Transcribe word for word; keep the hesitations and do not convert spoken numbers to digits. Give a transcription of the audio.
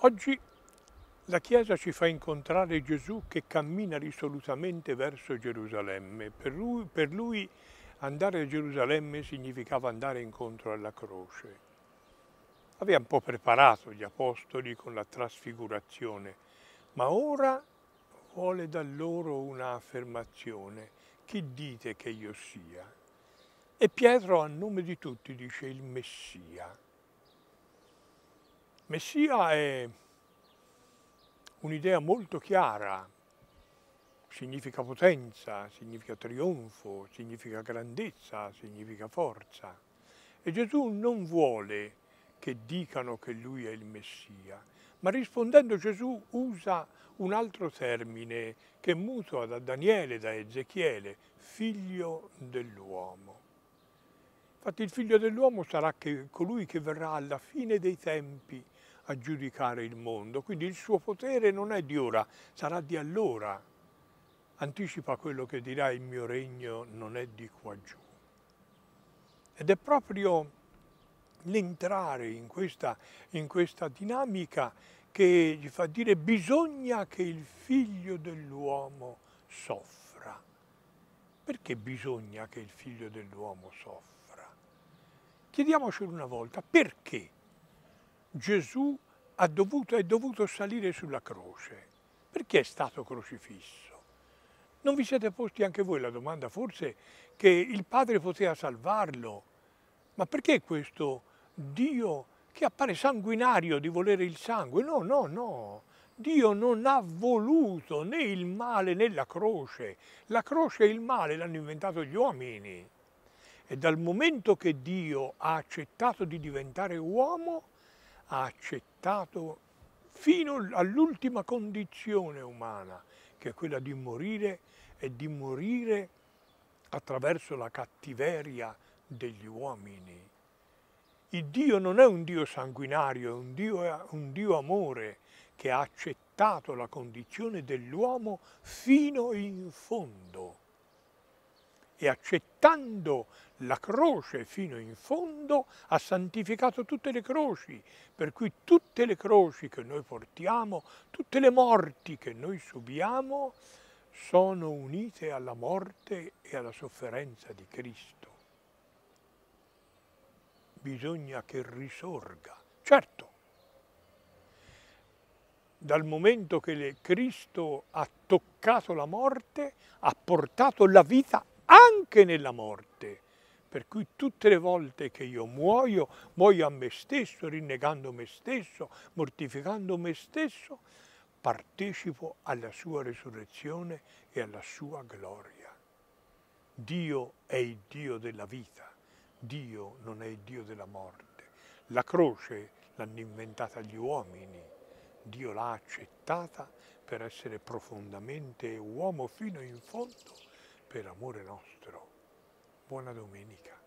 Oggi la Chiesa ci fa incontrare Gesù che cammina risolutamente verso Gerusalemme. Per lui, per lui andare a Gerusalemme significava andare incontro alla croce. Aveva un po' preparato gli apostoli con la trasfigurazione, ma ora vuole da loro un'affermazione. Chi dite che io sia? E Pietro a nome di tutti dice il Messia. Messia è un'idea molto chiara, significa potenza, significa trionfo, significa grandezza, significa forza. E Gesù non vuole che dicano che lui è il Messia, ma rispondendo Gesù usa un altro termine che mutua da Daniele, da Ezechiele, figlio dell'uomo. Infatti il figlio dell'uomo sarà che colui che verrà alla fine dei tempi a giudicare il mondo, quindi il suo potere non è di ora, sarà di allora. Anticipa quello che dirà: il mio regno non è di qua giù. Ed è proprio l'entrare in questa, in questa dinamica che gli fa dire: bisogna che il figlio dell'uomo soffra. Perché bisogna che il figlio dell'uomo soffra? Chiediamocelo una volta, perché Gesù ha dovuto, è dovuto salire sulla croce? Perché è stato crocifisso? Non vi siete posti anche voi la domanda, forse, che il Padre poteva salvarlo? Ma perché questo Dio che appare sanguinario di volere il sangue? No, no, no. Dio non ha voluto né il male né la croce. La croce e il male l'hanno inventato gli uomini. E dal momento che Dio ha accettato di diventare uomo, ha accettato fino all'ultima condizione umana, che è quella di morire, e di morire attraverso la cattiveria degli uomini. Il Dio non è un Dio sanguinario, è un Dio, è un Dio amore, che ha accettato la condizione dell'uomo fino in fondo. E accettando la croce fino in fondo ha santificato tutte le croci, per cui tutte le croci che noi portiamo, tutte le morti che noi subiamo, sono unite alla morte e alla sofferenza di Cristo. Bisogna che risorga. Certo, dal momento che Cristo ha toccato la morte, ha portato la vita anche nella morte. Per cui tutte le volte che io muoio, muoio a me stesso, rinnegando me stesso, mortificando me stesso, partecipo alla sua resurrezione e alla sua gloria. Dio è il Dio della vita, Dio non è il Dio della morte. La croce l'hanno inventata gli uomini, Dio l'ha accettata per essere profondamente uomo fino in fondo, per amore nostro. Buona domenica.